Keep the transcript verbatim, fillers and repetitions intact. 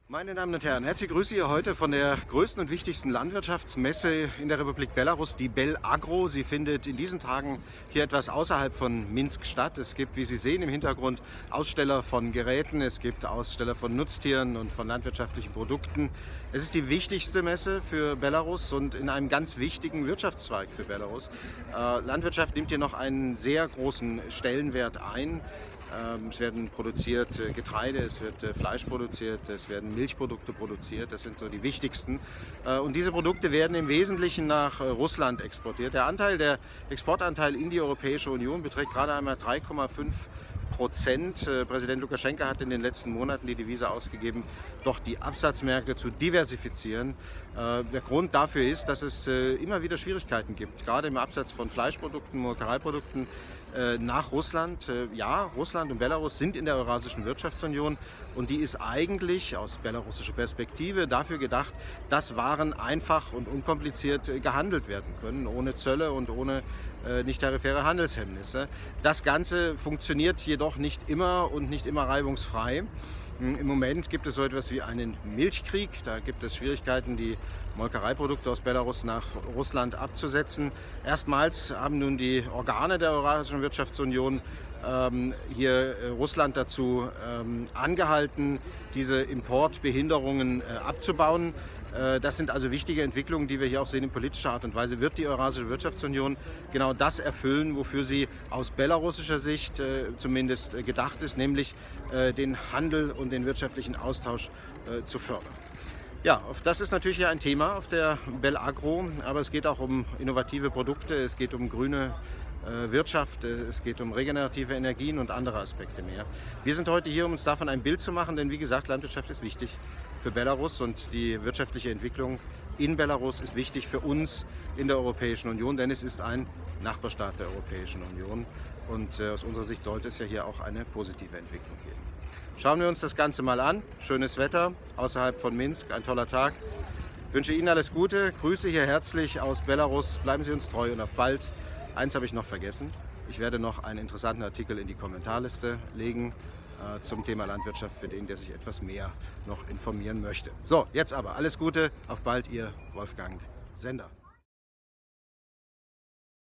Meine Damen und Herren, herzlich grüße Sie heute von der größten und wichtigsten Landwirtschaftsmesse in der Republik Belarus, die Belagro. Sie findet in diesen Tagen hier etwas außerhalb von Minsk statt. Es gibt, wie Sie sehen, im Hintergrund Aussteller von Geräten, es gibt Aussteller von Nutztieren und von landwirtschaftlichen Produkten. Es ist die wichtigste Messe für Belarus und in einem ganz wichtigen Wirtschaftszweig für Belarus. Äh, Landwirtschaft nimmt hier noch einen sehr großen Stellenwert ein. Es werden produziert Getreide, es wird Fleisch produziert, es werden Milchprodukte produziert, das sind so die wichtigsten. Und diese Produkte werden im Wesentlichen nach Russland exportiert. Der Anteil, der Exportanteil in die Europäische Union beträgt gerade einmal drei Komma fünf Prozent. Präsident Lukaschenka hat in den letzten Monaten die Devise ausgegeben, doch die Absatzmärkte zu diversifizieren. Der Grund dafür ist, dass es immer wieder Schwierigkeiten gibt, gerade im Absatz von Fleischprodukten, Molkereiprodukten nach Russland. Ja, Russland und Belarus sind in der Eurasischen Wirtschaftsunion und die ist eigentlich aus belarussischer Perspektive dafür gedacht, dass Waren einfach und unkompliziert gehandelt werden können, ohne Zölle und ohne äh, nicht tarifäre Handelshemmnisse. Das Ganze funktioniert jedoch nicht immer und nicht immer reibungsfrei. Im Moment gibt es so etwas wie einen Milchkrieg. Da gibt es Schwierigkeiten, die Molkereiprodukte aus Belarus nach Russland abzusetzen. Erstmals haben nun die Organe der Eurasischen Wirtschaftsunion ähm, hier äh, Russland dazu ähm, angehalten, diese Importbehinderungen äh, abzubauen. Äh, das sind also wichtige Entwicklungen, die wir hier auch sehen in politischer Art und Weise. Wird die Eurasische Wirtschaftsunion genau das erfüllen, wofür sie aus belarussischer Sicht äh, zumindest äh, gedacht ist, nämlich äh, den Handel und den wirtschaftlichen Austausch äh, zu fördern. Ja, das ist natürlich hier ein Thema auf der Belagro, aber es geht auch um innovative Produkte, es geht um grüne äh, Wirtschaft, äh, es geht um regenerative Energien und andere Aspekte mehr. Wir sind heute hier, um uns davon ein Bild zu machen, denn wie gesagt, Landwirtschaft ist wichtig für Belarus und die wirtschaftliche Entwicklung in Belarus ist wichtig für uns in der Europäischen Union, denn es ist ein Nachbarstaat der Europäischen Union und äh, aus unserer Sicht sollte es ja hier auch eine positive Entwicklung geben. Schauen wir uns das Ganze mal an. Schönes Wetter außerhalb von Minsk, ein toller Tag. Ich wünsche Ihnen alles Gute, grüße hier herzlich aus Belarus, bleiben Sie uns treu und auf bald. Eins habe ich noch vergessen, ich werde noch einen interessanten Artikel in die Kommentarliste legen äh, zum Thema Landwirtschaft für den, der sich etwas mehr noch informieren möchte. So, jetzt aber alles Gute, auf bald, Ihr Wolfgang Sender.